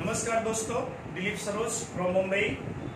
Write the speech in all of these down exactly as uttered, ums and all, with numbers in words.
नमस्कार दोस्तों, दिलीप सरोज फ्रॉम मुंबई।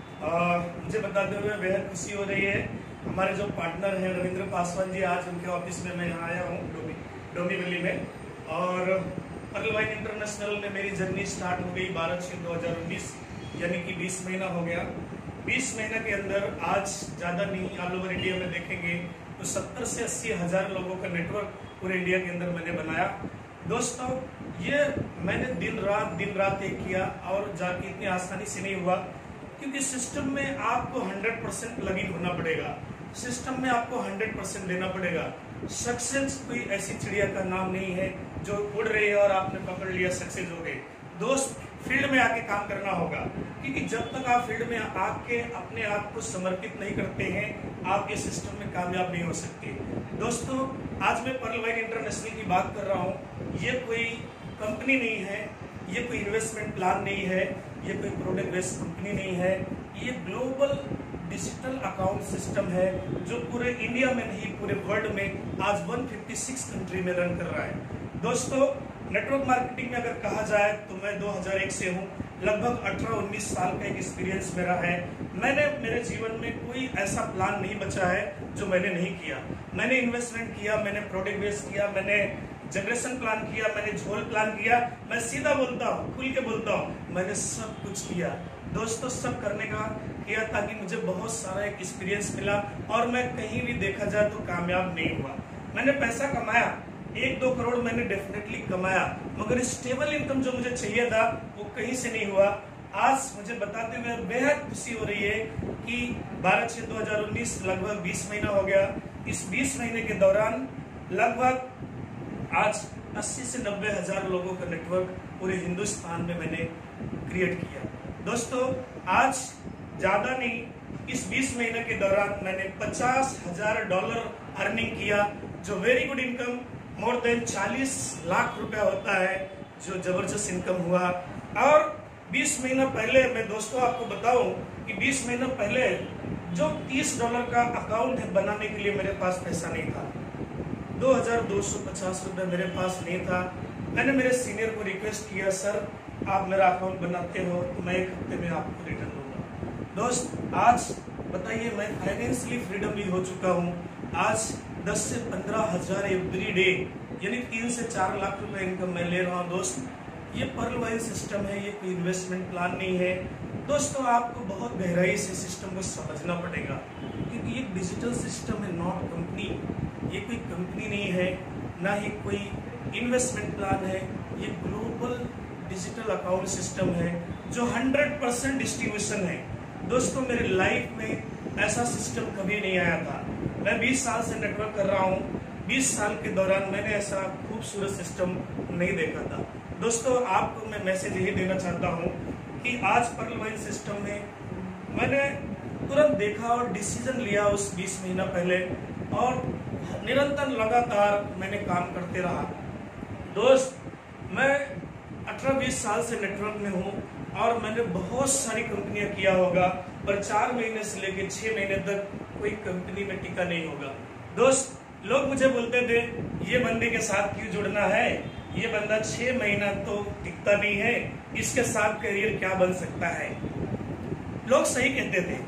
मुझे बताते हुए बेहद खुशी हो रही है। हमारे जो पार्टनर हैं रविंद्र पासवान जी, आज उनके ऑफिस में मैं यहाँ आया हूँ डोमी डोंबिवली में। और पर्ल वाइन इंटरनेशनल में मेरी जर्नी स्टार्ट हो गई बारह छः दो हज़ार उन्नीस, यानी कि बीस महीना हो गया। बीस महीने के अंदर आज ज़्यादा नहीं, ऑल ओवर इंडिया में देखेंगे तो सत्तर से अस्सी हज़ार लोगों का नेटवर्क पूरे इंडिया के अंदर मैंने बनाया। दोस्तों, ये मैंने दिन रात दिन रात एक किया और जाके इतनी आसानी से नहीं हुआ, क्योंकि सिस्टम में आपको हंड्रेड परसेंट लगिन होना पड़ेगा। सिस्टम में आपको हंड्रेड परसेंट देना पड़ेगा। सक्सेस कोई ऐसी चिड़िया का नाम नहीं है जो उड़ रही है और आपने पकड़ लिया सक्सेस हो गए। दोस्त, फील्ड में आके काम करना होगा, क्योंकि जब तक आप फील्ड में आके अपने आप को समर्पित नहीं करते हैं, आप ये सिस्टम में कामयाब नहीं हो सकते। दोस्तों, आज मैं पर्ल वाइन इंटरनेशनल की बात कर रहा हूँ। ये कोई कंपनी नहीं है, ये कोई इन्वेस्टमेंट प्लान नहीं है, ये कोई प्रोडक्ट बेस्ड कंपनी नहीं है। ये ग्लोबल डिजिटल अकाउंट सिस्टम है जो पूरे इंडिया में नहीं, पूरे वर्ल्ड में आज एक सौ छप्पन कंट्री में रन कर रहा है। दोस्तों, नेटवर्क मार्केटिंग में अगर कहा जाए तो मैं दो हज़ार एक से हूँ। लगभग अठारह उन्नीस साल का एक एक्सपीरियंस मेरा है। मैंने मेरे जीवन में कोई ऐसा प्लान नहीं बचा है जो मैंने नहीं किया। मैंने इन्वेस्टमेंट किया, मैंने प्रोडक्ट बेस किया, मैंने जनरेशन प्लान किया, मैंने झोल प्लान किया। मैं सीधा बोलता हूँ, खुल के बोलता हूँ, मैंने सब कुछ किया। दोस्तों, सब करने का किया ताकि मुझे बहुत सारा एक एक्सपीरियंस मिला और मैं कहीं भी देखा जाए तो कामयाब नहीं हुआ। मैंने पैसा कमाया, एक दो करोड़ मैंने डेफिनेटली कमाया, मगर स्टेबल इनकम जो मुझे चाहिए था वो कहीं से नहीं हुआ। आज मुझे बताते हुए बेहद खुशी हो रही है कि बारह छः दो हज़ार उन्नीस लगभग बीस महीना हो गया। इस बीस महीने के दौरान लगभग आज अस्सी से नब्बे हजार लोगों का नेटवर्क पूरे हिंदुस्तान में मैंने क्रिएट किया। दोस्तों, आज ज्यादा नहीं, इस बीस महीने के दौरान मैंने पचास हजार डॉलर अर्निंग किया, जो very good income, more than चालीस लाख रुपया होता है, जो जबरदस्त इनकम हुआ। और बीस महीना पहले मैं दोस्तों आपको बताऊं कि बीस महीना पहले जो तीस डॉलर का अकाउंट है बनाने के लिए मेरे पास पैसा नहीं था। दो हज़ार दो सौ पचास रुपये मेरे पास नहीं था। मैंने मेरे सीनियर को रिक्वेस्ट किया, सर आप मेरा अकाउंट बनाते हो तो मैं एक हफ्ते में आपको रिटर्न दूंगा। दोस्त, आज बताइए, मैं फाइनेंशियली फ्रीडम भी हो चुका हूँ। आज दस से पंद्रह हजार एवरी डे, यानी तीन से चार लाख रुपए इनकम मैं ले रहा हूँ। दोस्त, ये पर्ल वाइन सिस्टम है, ये कोई इन्वेस्टमेंट प्लान नहीं है। दोस्तों, आपको बहुत गहराई से सिस्टम को समझना पड़ेगा, क्योंकि ये डिजिटल सिस्टम है, नॉट कंपनी। ये कोई कंपनी नहीं है, ना ही कोई इन्वेस्टमेंट प्लान है। ये ग्लोबल डिजिटल अकाउंट सिस्टम है जो हंड्रेड परसेंट डिस्ट्रीब्यूशन है। दोस्तों, मेरी लाइफ में ऐसा सिस्टम कभी नहीं आया था। मैं बीस साल से नेटवर्क कर रहा हूँ। बीस साल के दौरान मैंने ऐसा खूबसूरत सिस्टम नहीं देखा था। दोस्तों, आपको मैं मैसेज यही देना चाहता हूँ कि आज पर्ल वाइन सिस्टम में मैंने तुरंत देखा और डिसीजन लिया उस बीस महीना पहले, और निरंतर लगातार मैंने काम करते रहा। दोस्त, मैं अठारह बीस साल से नेटवर्क में हूँ और मैंने बहुत सारी कंपनियां किया होगा, पर चार महीने से लेकर छह महीने तक कोई कंपनी में टिका नहीं होगा। दोस्त, लोग मुझे बोलते थे, ये बंदे के साथ क्यों जुड़ना है, ये बंदा छह महीना तो टिकता नहीं है, इसके साथ करियर क्या बन सकता है। लोग सही कहते थे,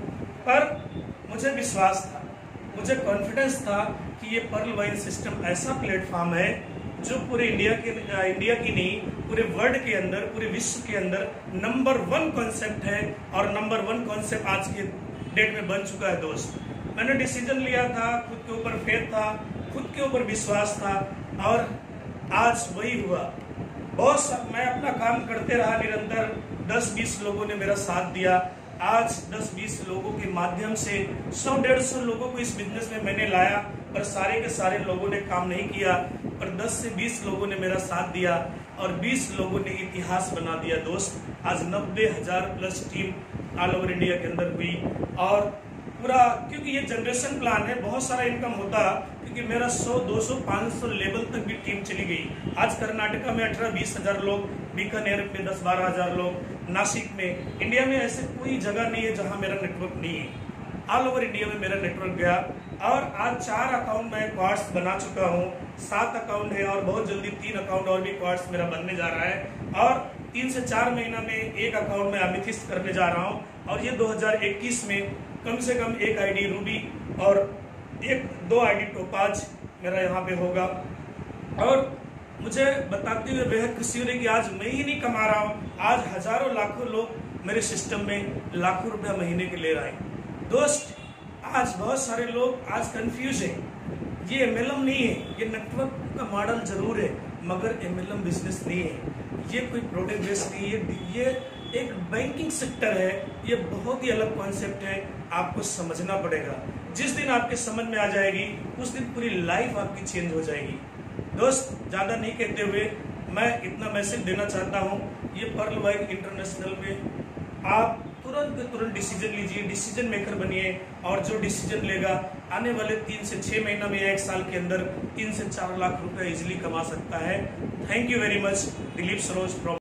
पर मुझे विश्वास था, मुझे कॉन्फिडेंस था कि ये पर्ल वाइन सिस्टम ऐसा प्लेटफॉर्म है जो पूरे इंडिया के इंडिया की नहीं, पूरे वर्ल्ड के अंदर, पूरे विश्व के अंदर नंबर वन कॉन्सेप्ट है, और नंबर वन कॉन्सेप्ट आज के डेट में बन चुका है। दोस्त, मैंने डिसीजन लिया था, खुद के ऊपर फेथ था, खुद के ऊपर विश्वास था, और आज वही हुआ। बहुत मैं अपना काम करते रहा निरंतर। दस बीस लोगों ने मेरा साथ दिया। आज दस बीस लोगों के माध्यम से सौ डेढ़ सौ लोगों को इस बिजनेस में मैंने लाया, पर सारे के सारे लोगों ने काम नहीं किया, पर दस से बीस लोगों ने मेरा साथ दिया और बीस लोगों ने इतिहास बना दिया। दोस्त, आज नब्बे हजार plus team all over India के अंदर हुई, और पूरा, क्योंकि ये जनरेशन प्लान है, बहुत सारा इनकम होता, क्योंकि मेरा सौ दो सौ पाँच सौ लेवल तक भी टीम चली गई। आज कर्नाटका में अठारह बीस हजार लोग, बीकानेर में दस बारह हजार लोग, नासिक में, इंडिया में ऐसे कोई जगह नहीं है जहां मेरा नेटवर्क नहीं है। ऑल ओवर इंडिया में मेरा नेटवर्क गया, और आज चार अकाउंट मैं क्वार्ट्स बना चुका हूँ, सात अकाउंट है और बहुत जल्दी तीन अकाउंट और भी क्वार्ट्स मेरा बनने जा रहा है। और तीन से चार महीना में एक अकाउंट में अमिथिस्ट करने जा रहा हूँ, और ये दो हज़ार इक्कीस में कम से कम एक आईडी रूबी और एक दो आईडी टोपाज मेरा यहाँ पे होगा। और मुझे बताते हुए बेहद खुशी हो रही कि आज मैं ही नहीं कमा रहा हूँ, आज हजारों लाखों लोग मेरे सिस्टम में लाखों रुपया महीने के ले रहे हैं। दोस्त, आज बहुत सारे लोग आज कंफ्यूज हैं। ये एमएलएम नहीं है, ये नेटवर्क का मॉडल जरूर है, मगर एमएलएम बिजनेस नहीं है। ये कोई प्रोडक्ट बेस्ड नहीं है, ये एक बैंकिंग सेक्टर है। ये बहुत ही अलग कॉन्सेप्ट है, आपको समझना पड़ेगा। जिस दिन आपके समझ में आ जाएगी उस दिन पूरी लाइफ आपकी चेंज हो जाएगी। दोस्त, ज्यादा नहीं कहते हुए मैं इतना मैसेज देना चाहता हूँ, ये पर्ल वाइड इंटरनेशनल में आप तुरंत तुरंत डिसीजन लीजिए, डिसीजन मेकर बनिए, और जो डिसीजन लेगा आने वाले तीन से छह महीना में या एक साल के अंदर तीन से चार लाख रुपए इजिली कमा सकता है। Thank you very much. Dilip Saroj from